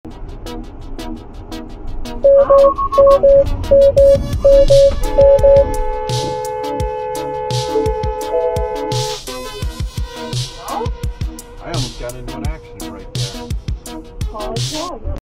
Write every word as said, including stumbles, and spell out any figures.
I almost got into an accident right there. Oh, yeah.